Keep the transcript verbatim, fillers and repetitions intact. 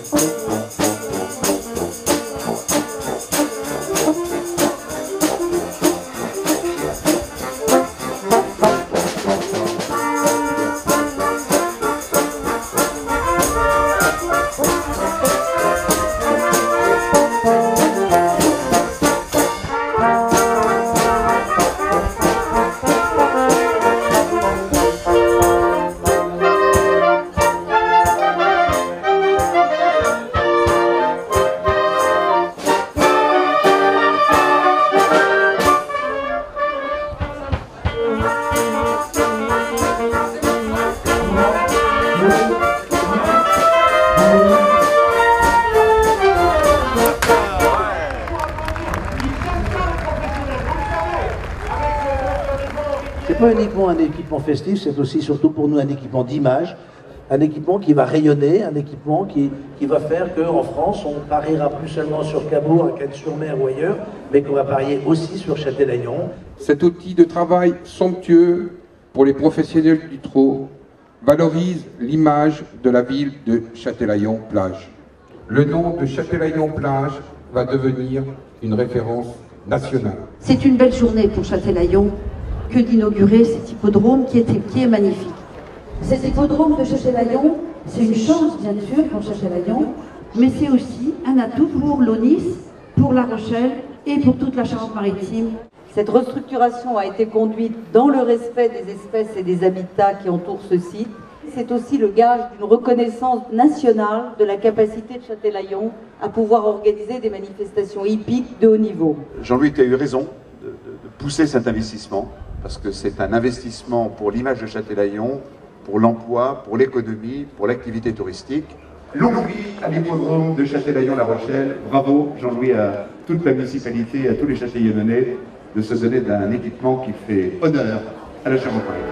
C'est pas uniquement un équipement festif, c'est aussi surtout pour nous un équipement d'image, un équipement qui va rayonner, un équipement qui, qui va faire qu'en France, on pariera plus seulement sur Cabourg, à Cannes-sur-Mer ou ailleurs, mais qu'on va parier aussi sur Châtelaillon. Cet outil de travail somptueux pour les professionnels du trot valorise l'image de la ville de Châtelaillon-Plage. Le nom de Châtelaillon-Plage va devenir une référence nationale. C'est une belle journée pour Châtelaillon que d'inaugurer cet hippodrome qui est, qui est magnifique. Cet hippodrome de Châtelaillon, c'est une chance bien sûr pour Châtelaillon, mais c'est aussi un atout pour l'O N I S, pour La Rochelle et pour toute la Charente-Maritime. Cette restructuration a été conduite dans le respect des espèces et des habitats qui entourent ce site. C'est aussi le gage d'une reconnaissance nationale de la capacité de Châtelaillon à pouvoir organiser des manifestations hippiques de haut niveau. Jean-Louis, tu as eu raison de, de, de pousser cet investissement, parce que c'est un investissement pour l'image de Châtelaillon, pour l'emploi, pour l'économie, pour l'activité touristique. Longue vie à l'hippodrome de Châtelaillon-La Rochelle. Bravo Jean-Louis à toute la municipalité, à tous les Châtelaillonnais de se donner d'un équipement qui fait honneur à la Charente-Maritime.